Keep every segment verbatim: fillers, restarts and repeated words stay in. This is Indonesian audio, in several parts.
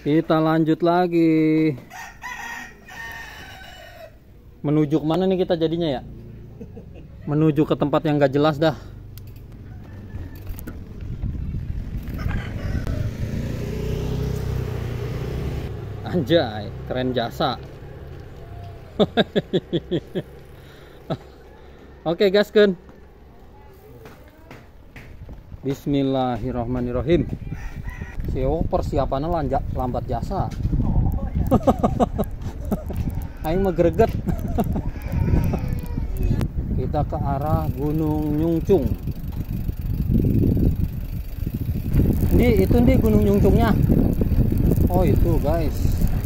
Kita lanjut lagi. Menuju kemana nih kita jadinya ya? Menuju ke tempat yang gak jelas dah. Anjay, keren jasa. Oke, gaskeun. Bismillahirrahmanirrahim. Sio persiapannya lanjak lambat jasa. Aing mah greget. Kita ke arah Gunung Nyungcung. Ini itu nih Gunung Nyungcungnya. Oh itu guys.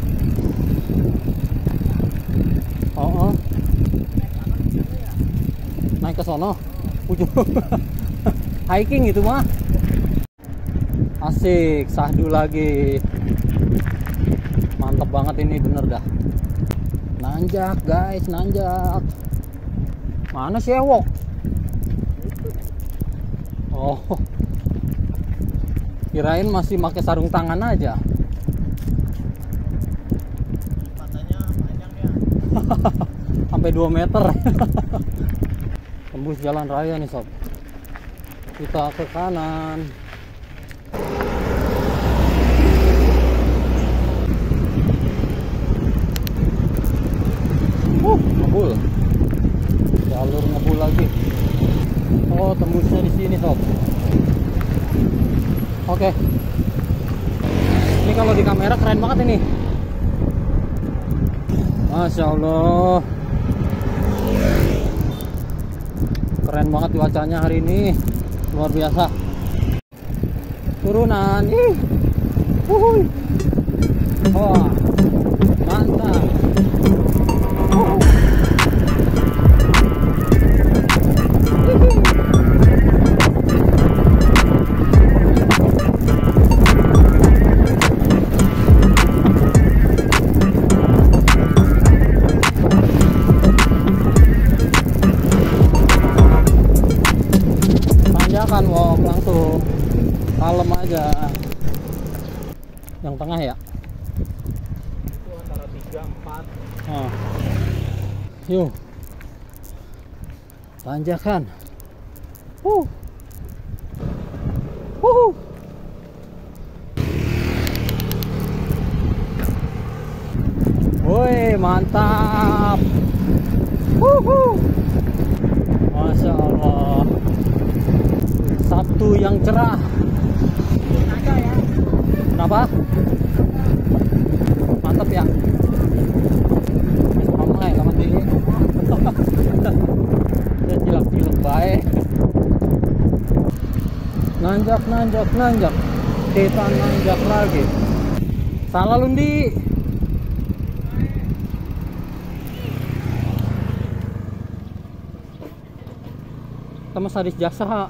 Oh, oh. Naik ke sono. Ujung. Hiking itu mah. Asik, sahdu lagi. Mantap banget ini, bener dah. Nanjak guys, nanjak. Mana si ewok? Oh, kirain masih pakai sarung tangan aja. Matanya panjang ya. Sampai dua meter. Tembus jalan raya nih sob. Kita ke kanan. Uh, ngebul. Jalur ngebul lagi. Oh, tembusnya di sini sob. Oke. Ini kalau di kamera keren banget ini. Masya Allah. Keren banget cuacanya hari ini. Luar biasa. Turunan. Ih. Wuhui. Wah. Mantap. Wuh. Tanjakan walk langsung. Kalem aja. Yang tengah ya? Itu antara tiga empat. Oh. Yuk. Tanjakan. Uh. Uh. Woi, mantap. Uhuh. Masya Allah. Sabtu yang cerah. Ada ya. Kenapa? Mantap ya. Mama ya, lama dulu. Ya cilak-cilak baik. Nanjak, nanjak, nanjak. Kita nanjak lagi. Salah lundi. Sama sadis jasa.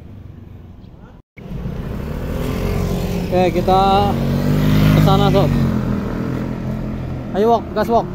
Oke, kita ke sana sob. Ayo walk, gas walk.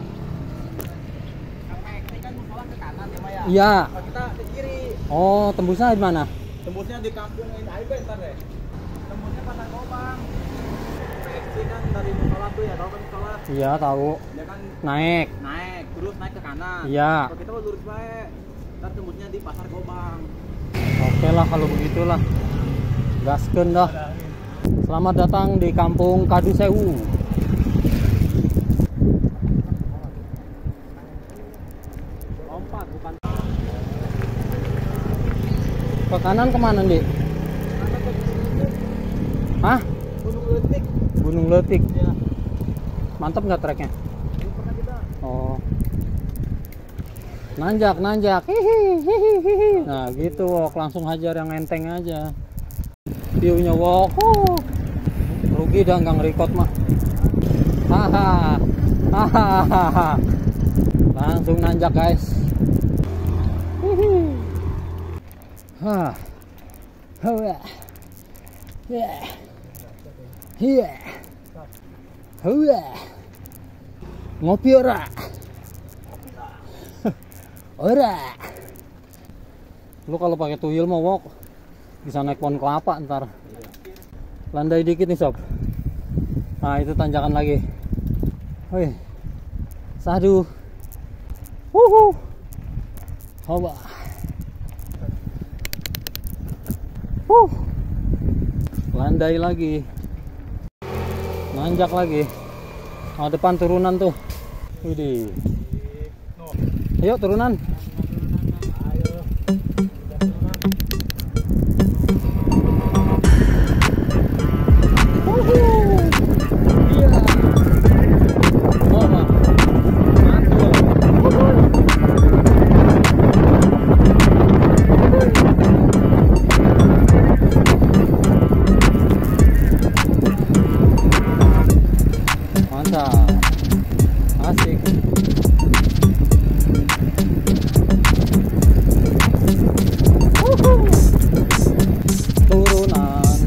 Ini kan musola ke kanan ya Maya. Iya. Oh, kita ke kiri. Oh, tembusnya di mana? Tembusnya di kampung ini aja bentar deh. Tembusnya Pasar Gobang. Ini kan dari musola tuh ya, tahu kan musola? Iya, tahu. Dia kan Naik. naik, terus naik ke kanan. Iya. Kalau kita lurus baik. Ntar tembusnya di Pasar Gobang. Oke lah kalau begitulah. Gaskeun dah. Selamat datang di Kampung Kadu Sewu. Lompat bukan. Ke kanan kemana, Dik? Kanan ke Gunung Hah? Gunung Letik. Gunung Letik. Ya. Mantap nggak treknya? Belum pernah kita. Oh. Nanjak, nanjak. Hihi, hihi, hihi. Nah, gitu walk, langsung hajar yang enteng aja. View-nya walk. Oh. Rugi dah nggak nge-record mah. Haha. Hahaha. Langsung nanjak, guys. Hihi. Hah. Hawa. Yeah. Yeah. Hawa. Ngopi ora? Ora. Lu kalau pakai tuyul mau walk bisa naik pohon kelapa ntar. Landai dikit nih sob. Nah, itu tanjakan lagi. Wih. Sadu. Wuhu. Coba. Huh. Landai lagi. Nanjak lagi. Oh, depan turunan tuh. Widih. Ayo turunan. Asik. Uhuh. Turunan.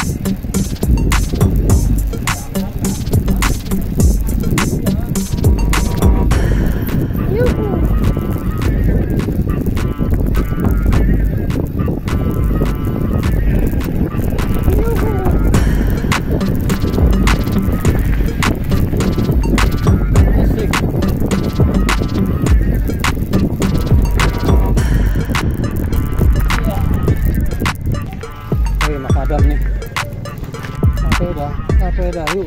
Yuhu. Makadam nih. Sepeda, sepeda yuk.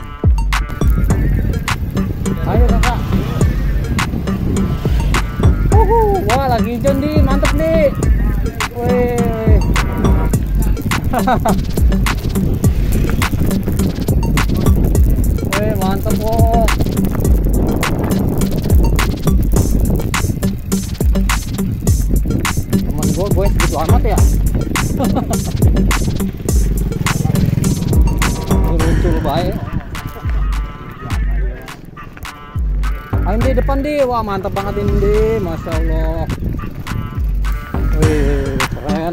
Ayo kakak. Uhuh, wah lagi hijau nih, mantep nih. Wih. Wih, mantep kok. Temen gue, gue segitu amat ya. Muncul baik. Ayo di depan di, wah mantap banget ini di, masya Allah. Wih, keren.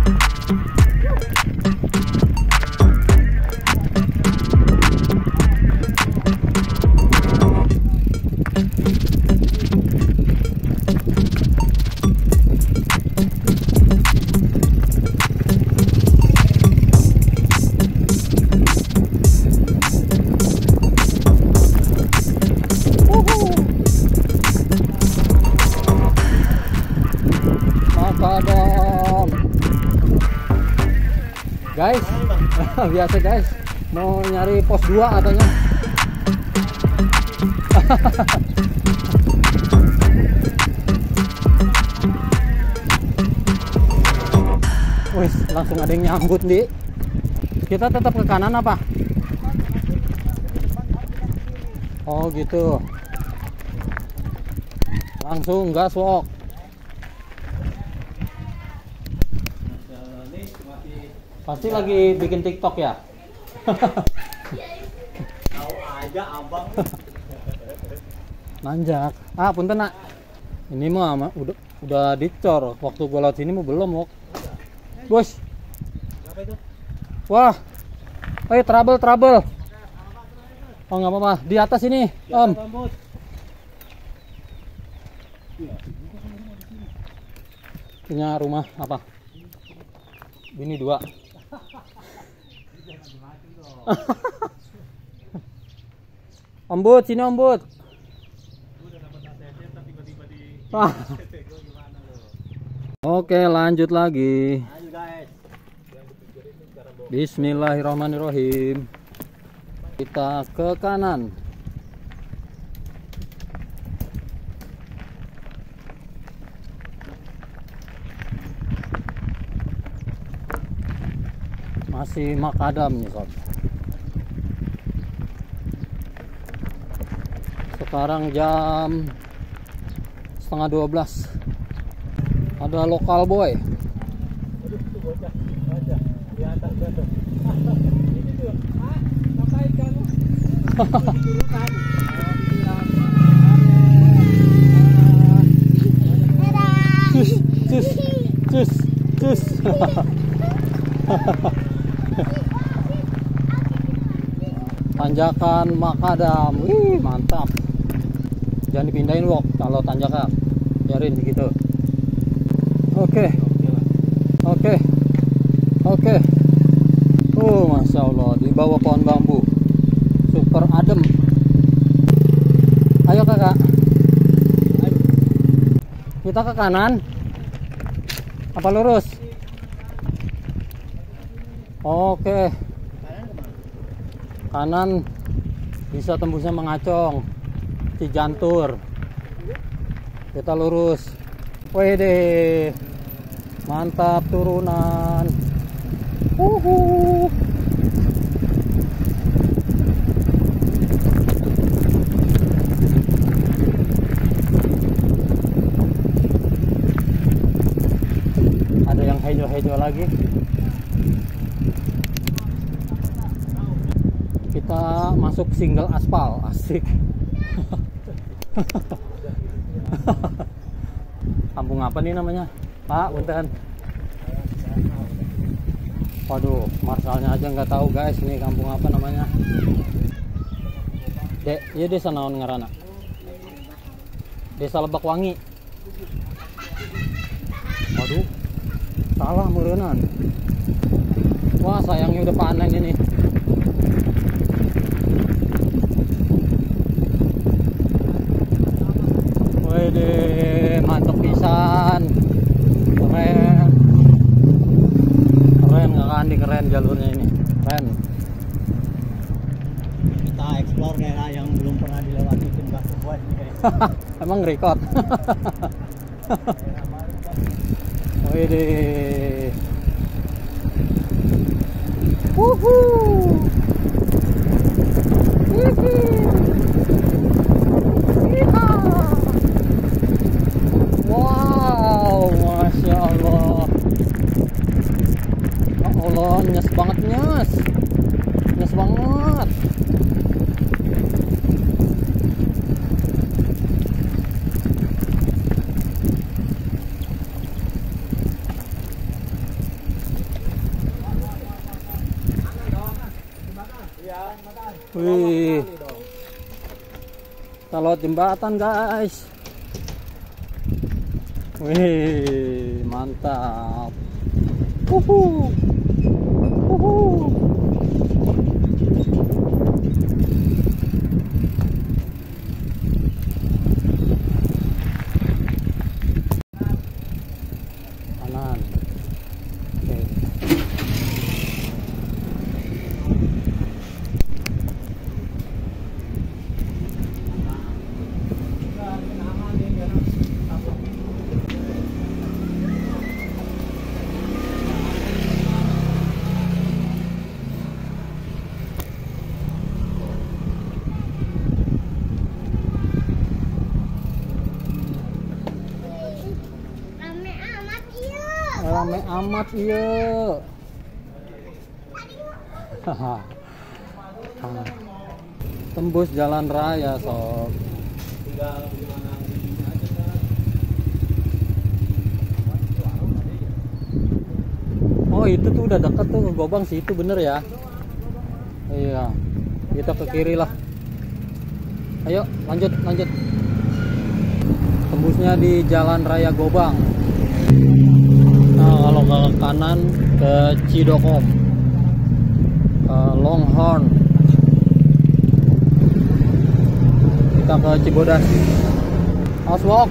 Makadam. Guys, biasa guys, mau nyari pos dua katanya. Wih, langsung ada yang nyambut nih. Kita tetap ke kanan apa? Oh gitu. Langsung gas walk. Pasti lagi bikin TikTok ya? Tahu aja abang. Nanjak. Ah, punten nak. Ini mah udah udah dicor. Waktu gua lewat sini mau belum, Wok. Bos. Apa itu? Wah. Eh, trouble, trouble. Oh, nggak apa-apa. Di atas ini, Om. Punya rumah apa? Bini dua. Ombud, sini ombud. Oke, lanjut lagi. Bismillahirrahmanirrahim. Kita ke kanan. Masih makadam nih sob. Sekarang jam setengah dua belas. Ada lokal boy. Aduh, tuh bocah, bocah di atas tuh. Ini tuh, ah, ngapain kamu? Turunan. Cus, cus, cus. Tanjakan makadam, wih mantap. Jangan dipindahin Wok kalau tanjakan, biarin begitu. Oke, oke, oke. Oh masya Allah, di bawah pohon bambu. enggak? Kita ke kanan apa lurus? Oke, kanan bisa tembusnya Mengacong, Cijantur. Kita lurus. Wede, mantap turunan. Uhu. Ada yang hijau-hijau lagi. Kita masuk single aspal, asik. Kampung apa nih namanya, Pak? Punten. Waduh, marsalnya aja nggak tahu guys, ini kampung apa namanya? Dek, iya desa naon ngarana? Desa Lebakwangi. Waduh, salah meureunnan. Wah, sayangnya udah panen ini. Wede, mantap pisan. Keren. Keren nggak kan, di keren jalurnya ini. Keren. Kita explore daerah yang belum pernah dilewati tim gas sebuah ini guys. Emang record. Wede. Wuhu. Wihi. Wow, masya Allah. Ya Allah, nyes banget nyes, nyes banget. Wih, kita lewat jembatan guys. Wih, mantap. Uhu. Uhu. Kanan. Oke. Rame amat iya. Tembus jalan raya sob. Oh itu tuh udah deket tuh, Gobang sih itu bener ya. Iya, kita ke kiri lah. Ayo lanjut lanjut. Tembusnya di jalan raya Gobang. Nah, kalau ke kanan ke Cidokom, ke Longhorn, kita ke Cibodas. Aswok.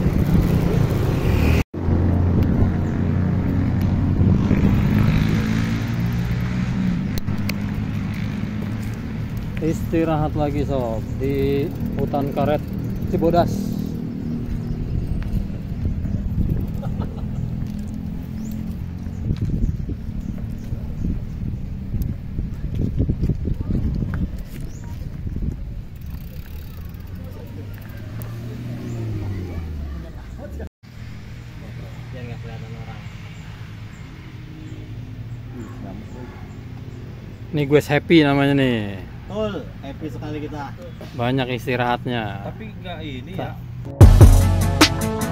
Istirahat lagi sob di hutan karet Cibodas. Ini gue happy namanya nih. Betul, happy sekali kita. Banyak istirahatnya. Tapi enggak ini ya.